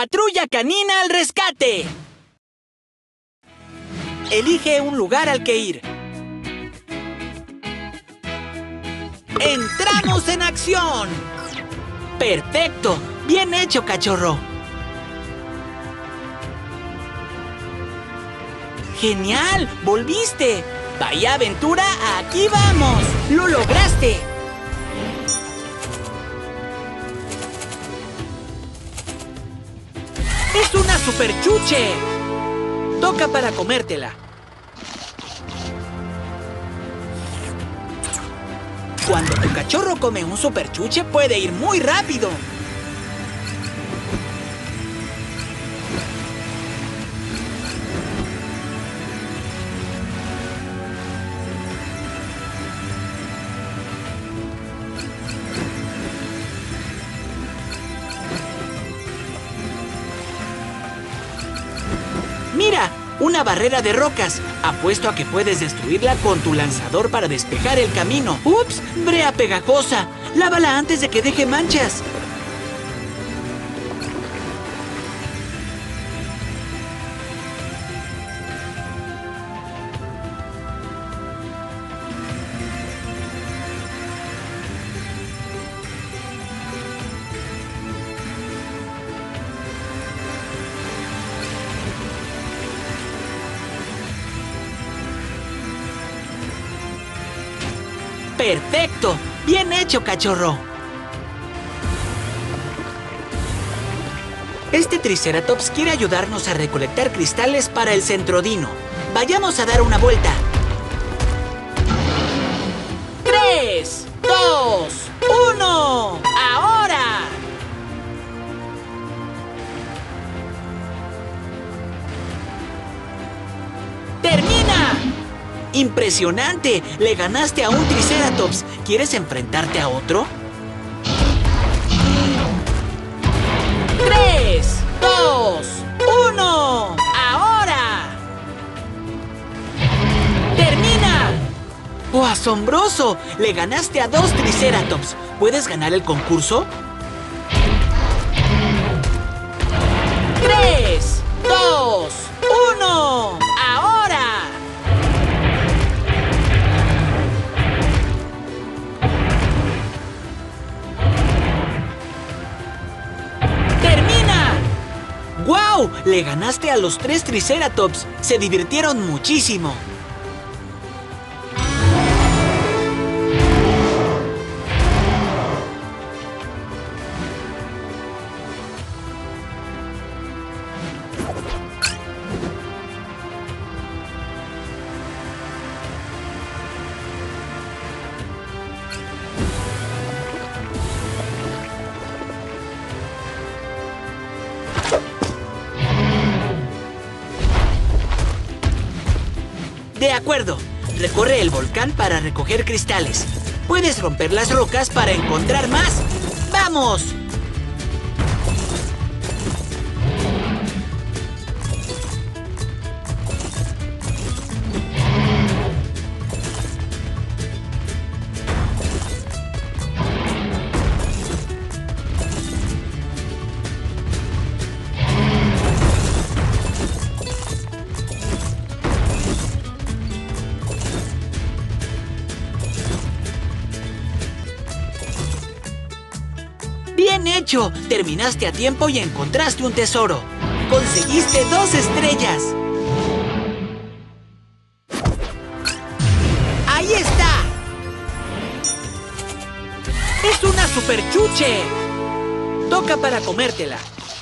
¡Patrulla canina al rescate! Elige un lugar al que ir. ¡Entramos en acción! ¡Perfecto! ¡Bien hecho, cachorro! ¡Genial! ¡Volviste! ¡Vaya aventura! ¡Aquí vamos! ¡Lo lograste! ¡Es una superchuche! Toca para comértela. Cuando tu cachorro come un superchuche, puede ir muy rápido. ¡Mira! ¡Una barrera de rocas! Apuesto a que puedes destruirla con tu lanzador para despejar el camino. ¡Ups! ¡Brea pegajosa! ¡Lávala antes de que deje manchas! ¡Perfecto! ¡Bien hecho, cachorro! Este Triceratops quiere ayudarnos a recolectar cristales para el Centrodino. ¡Vayamos a dar una vuelta! 3, 2, 1... ¡Ahora! ¡Termina! ¡Impresionante! ¡Le ganaste a un Triceratops! ¿Quieres enfrentarte a otro? 3, 2, 1... ¡Ahora! ¡Termina! ¡Oh, asombroso! ¡Le ganaste a 2 Triceratops! ¿Puedes ganar el concurso? 3, 2, 1... ¡Ahora! ¡Guau! ¡Le ganaste a los 3 Triceratops! ¡Se divirtieron muchísimo! De acuerdo. Recorre el volcán para recoger cristales. Puedes romper las rocas para encontrar más. ¡Vamos! ¡Bien hecho! Terminaste a tiempo y encontraste un tesoro. ¡Conseguiste 2 estrellas! ¡Ahí está! ¡Es una superchuche! Toca para comértela.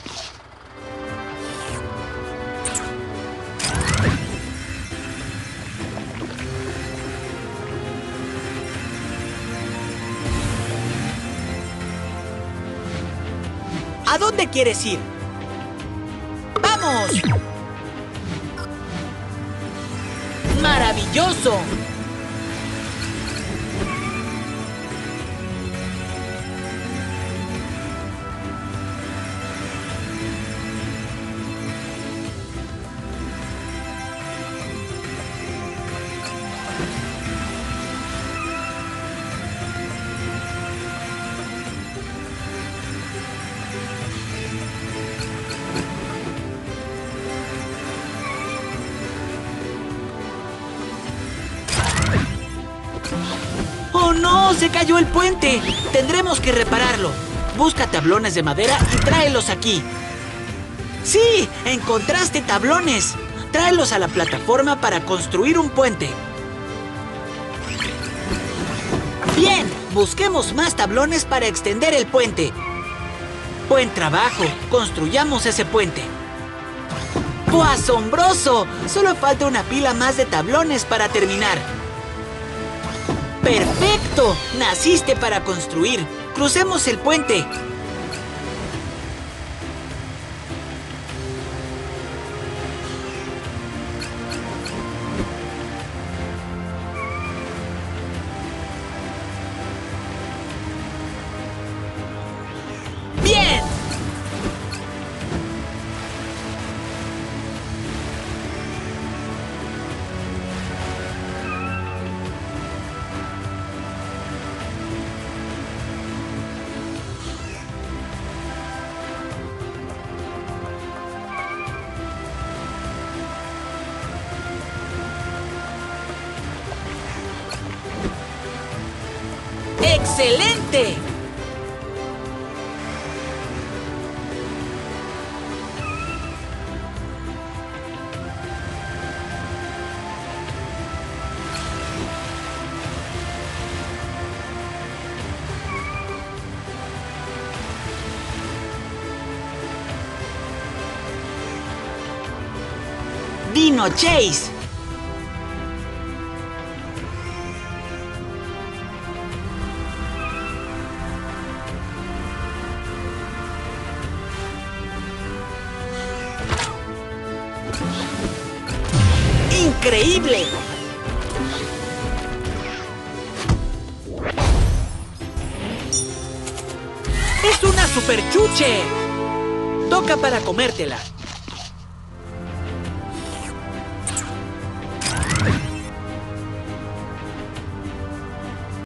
¿A dónde quieres ir? ¡Vamos! ¡Maravilloso! ¡Oh, no! ¡Se cayó el puente! Tendremos que repararlo. Busca tablones de madera y tráelos aquí. ¡Sí! ¡Encontraste tablones! Tráelos a la plataforma para construir un puente. ¡Bien! Busquemos más tablones para extender el puente. ¡Buen trabajo! Construyamos ese puente. ¡Oh, asombroso! Solo falta una pila más de tablones para terminar. ¡Perfecto! Naciste para construir. ¡Crucemos el puente! ¡Bien! ¡Excelente! Dino Chase. ¡Increíble! ¡Es una superchuche! Toca para comértela.